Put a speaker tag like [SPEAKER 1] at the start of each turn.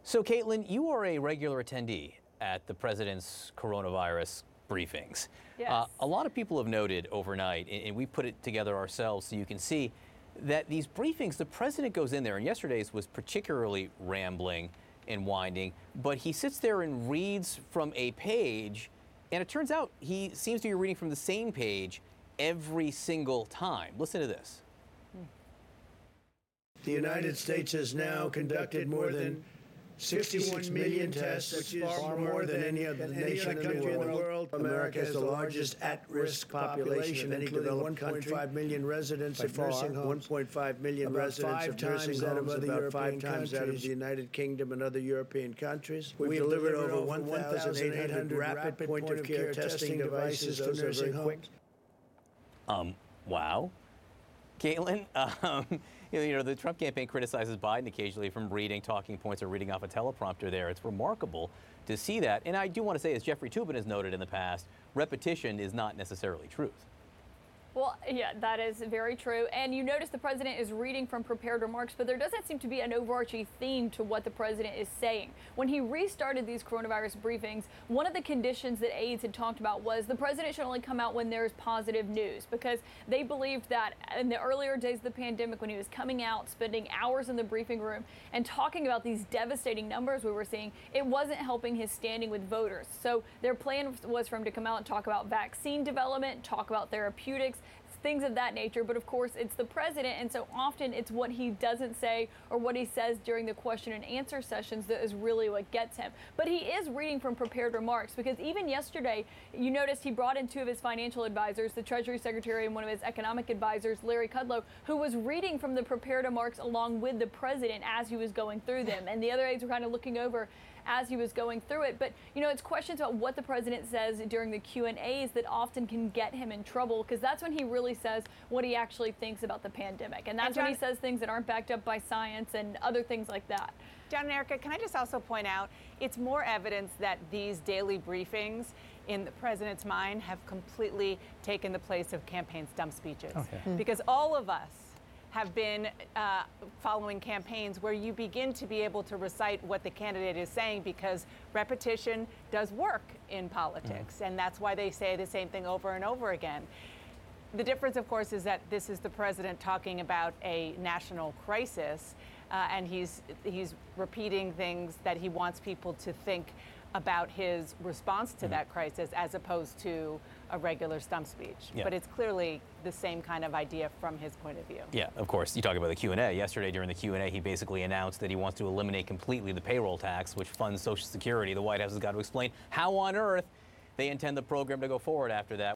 [SPEAKER 1] So, Kaitlan, you are a regular attendee at the president's coronavirus briefings.
[SPEAKER 2] Yes.
[SPEAKER 1] A lot of people have noted overnight, and we put it together ourselves so you can see that these briefings, the president goes in there, and yesterday's was particularly rambling and winding, but he sits there and reads from a page, and it turns out he seems to be reading from the same page every single time. Listen to this.
[SPEAKER 3] The United States has now conducted more than 61 million tests, which is far more than any other nation in the world. America has the largest at-risk population of any developed country. 1.5 million residents of nursing homes. 1.5 million residents of nursing homes, about 5 times that of the United Kingdom and other European countries. We've delivered over 1,800 rapid point-of-care testing devices to nursing homes.
[SPEAKER 1] Wow. Kaitlan, the Trump campaign criticizes Biden occasionally from reading talking points or reading off a teleprompter there. It's remarkable to see that. And I do want to say, as Jeffrey Toobin has noted in the past, repetition is not necessarily truth.
[SPEAKER 2] Well, yeah, that is very true. And you notice the president is reading from prepared remarks, but there doesn't seem to be an overarching theme to what the president is saying. When he restarted these coronavirus briefings, one of the conditions that aides had talked about was the president should only come out when there's positive news, because they believed that in the earlier days of the pandemic, when he was coming out, spending hours in the briefing room and talking about these devastating numbers we were seeing, it wasn't helping his standing with voters. So their plan was for him to come out and talk about vaccine development, talk about therapeutics, things of that nature. But of course, it's the president, and so often it's what he doesn't say or what he says during the question and answer sessions that is really what gets him. But he is reading from prepared remarks, because even yesterday, you noticed he brought in 2 of his financial advisors, the Treasury Secretary and one of his economic advisors, Larry Kudlow, who was reading from the prepared remarks along with the president as he was going through them. And the other aides were kind of looking over as he was going through it. But, it's questions about what the president says during the Q&As that often can get him in trouble, because that's when he really says what he actually thinks about the pandemic. And that's when he says things that aren't backed up by science and other things like that.
[SPEAKER 4] John and Erica, can I just also point out, it's more evidence that these daily briefings in the president's mind have completely taken the place of campaign stump speeches. Okay. Because all of us have been following campaigns where you begin to be able to recite what the candidate is saying, because repetition does work in politics, and that's why they say the same thing over and over again. The difference, of course, is that this is the president talking about a national crisis, and he's repeating things that he wants people to think about his response to that crisis, as opposed to a regular stump speech. Yeah. But it's clearly the same kind of idea from his point of view.
[SPEAKER 1] Yeah, of course. You talk about the Q&A. Yesterday during the Q&A, he basically announced that he wants to eliminate completely the payroll tax, which funds Social Security. The White House has got to explain how on earth they intend the program to go forward after that.